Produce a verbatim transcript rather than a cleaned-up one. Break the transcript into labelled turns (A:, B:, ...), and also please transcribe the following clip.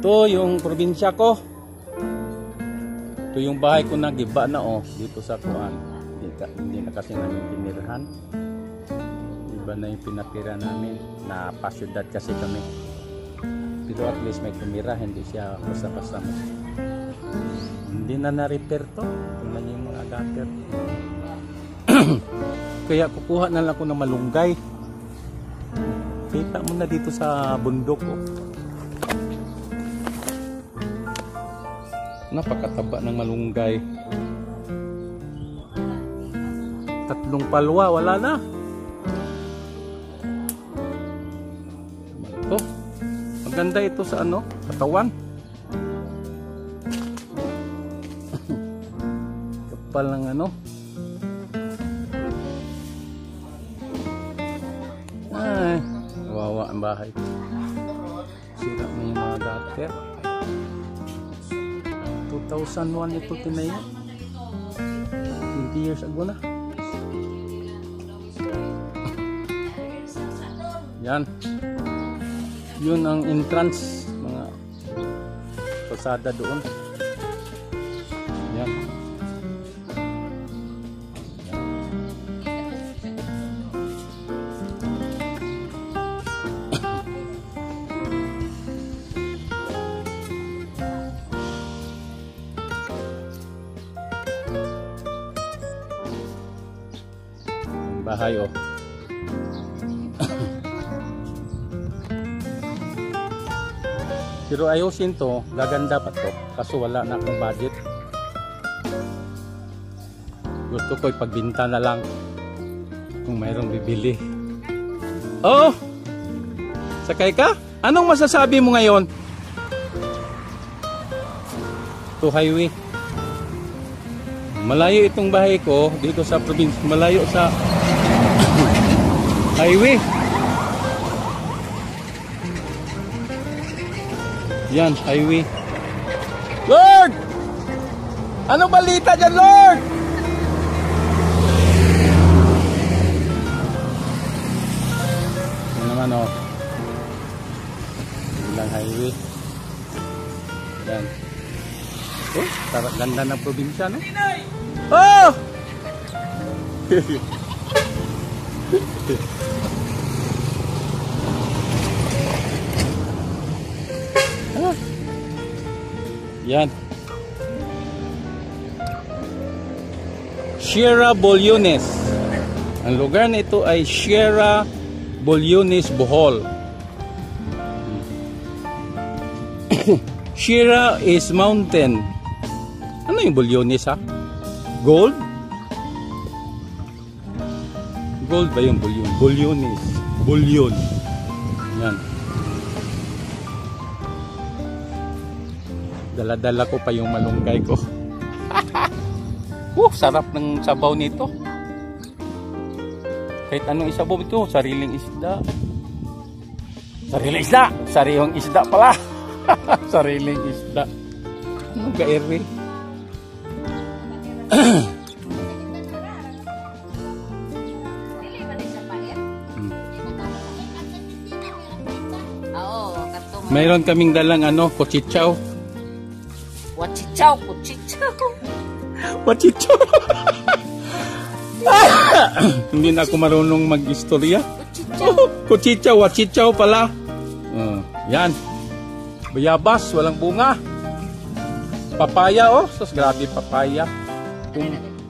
A: Ito yung probinsya ko. Ito yung bahay ko na giba na oh. Dito sa Kuan. Hindi, hindi na kasi namin pinirahan. Iba na yung pinatira namin. Na pasyudad kasi kami. Pero at least may tumira. Hindi siya basta-basta. Hindi na na-repair to. Tingnan yung mga gutter. Kaya kukuha na lang ako ng malunggay. Kita mo na dito sa bundok oh. Napakataba ng malunggay. Tatlong palwa, wala na. Ito. Maganda ito sa ano, katawan. Kapal ng ano. Ay, kawawa ang bahay. Sira mo yung mga gutter. two thousand one ito tinayo. twenty years ago na. Yan. Yun ang entrance. Mga pasada doon. Yan. Bahay oh. Pero ayusin to, gaganda pa to. Kaso wala na akong budget. Gusto ko ipagbinta na lang kung mayroong bibili. Oh! Sakay ka? Anong masasabi mo ngayon? To highway. Malayo itong bahay ko dito sa probinsya. Malayo sa highway. Yan, highway. Lord! Anong balita dyan, Lord? Yan naman, oh. Ilang highway. Yan. Oh, tarap ganda ng probinsya, no? Oh! Ah. Yan. Sierra Bolyones. Ang lugar na ito ay Sierra Bolyones, Bohol. Sierra is mountain. Ano yung Bolyones ha? Gold? Gold ba yung bulyon? Bolyones. Bulyon. Yan. Dala-dala ko pa yung malunggay ko. Uh, sarap ng sabaw nito. Kahit anong isabaw ito, sariling isda. Sariling isda! Sariling isda pala. Sariling isda. Ano ga-ere? Mayroon kaming dalang ano, kuchichaw.
B: Wachichaw, kuchichaw.
A: Wachichaw. Hindi na ako marunong mag-istorya.
B: Kuchichaw.
A: Kuchichaw, wachichaw pala. Uh, yan. Bayabas, walang bunga. Papaya oh, sos grabe papaya. Kung